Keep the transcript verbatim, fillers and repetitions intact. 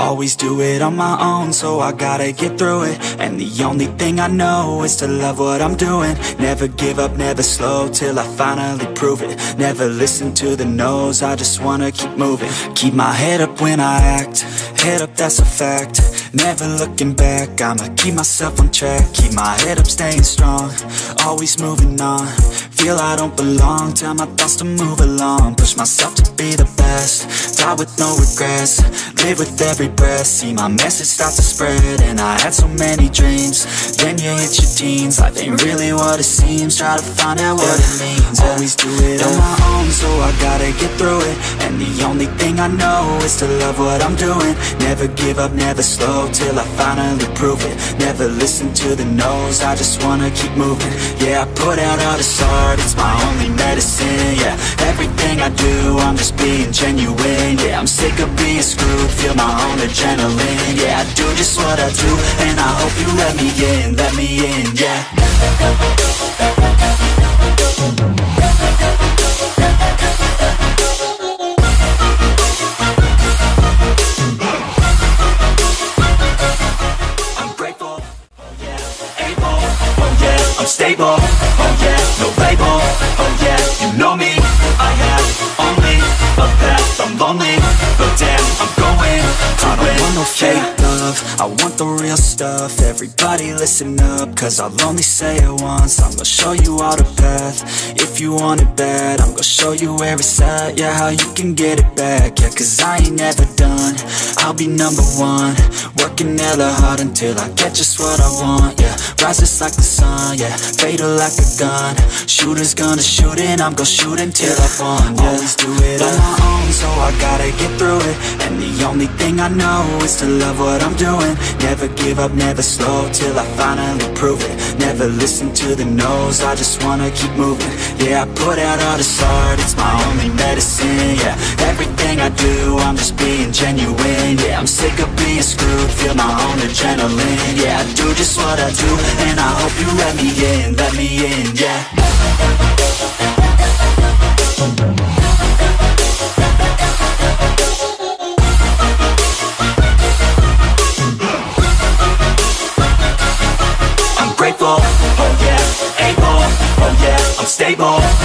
Always do it on my own, so I gotta get through it. And the only thing I know is to love what I'm doing. Never give up, never slow, till I finally prove it. Never listen to the no's, I just wanna keep moving. Keep my head up when I act, head up, that's a fact. Never looking back, I'ma keep myself on track. Keep my head up, staying strong, always moving on. Feel I don't belong, tell my thoughts to move along. Push myself to be the best, die with no regrets. Live with every breath, see my message start to spread. And I had so many dreams, then you hit your teens. Life ain't really what it seems, try to find out what it means. Always do it on my own, so I gotta get through it. And the only thing I know is to love what I'm doing. Never give up, never slow, till I finally prove it. Never listen to the no's, I just wanna keep moving. Yeah, I put out all this art, it's my only medicine. Yeah, everything I do, I'm just being genuine. Yeah, I'm sick of being screwed, feel my own adrenaline. Yeah, I do just what I do, and I hope you let me in, let me in, yeah. I'm grateful, oh yeah, able, oh yeah, I'm stable, oh yeah, no label, oh yeah, you know me. I have only a path, I'm lonely, but damn, I'm going to I don't win. Want no fake love, I want the real stuff. Everybody listen up, cause I'll only say it once. I'm gonna show you all the path, if you want it bad. I'm gonna show you where it's at, yeah, how you can get it back. Yeah, cause I ain't never done, I'll be number one. Working hella hard until I get just what I want, yeah. Rises like the sun, yeah, fatal like a gun. Shooters gonna shoot and I'm gonna shoot until I won, yeah. Always do it on my own, so I gotta get through it. And the only thing I know is to love what I'm doing. Never give up, never slow, till I finally prove it. Never listen to the no's, I just wanna keep moving. Yeah, I put out all this art, it's my only medicine. Yeah, everything I do, I'm just being genuine. Yeah, I'm sick of being screwed, feel my own adrenaline. Yeah, I do just what I do, and I hope you let me in, let me in, yeah. I'm grateful, oh yeah, able, oh yeah, I'm stable.